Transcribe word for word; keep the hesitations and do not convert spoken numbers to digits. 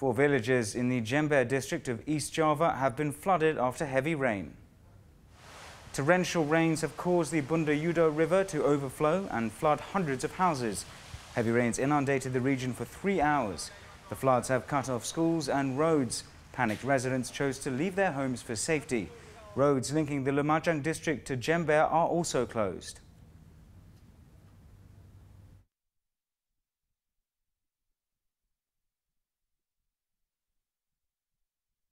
Four villages in the Jember district of East Java have been flooded after heavy rain. Torrential rains have caused the Bundayudo River to overflow and flood hundreds of houses. Heavy rains inundated the region for three hours. The floods have cut off schools and roads. Panicked residents chose to leave their homes for safety. Roads linking the Lumajang district to Jember are also closed.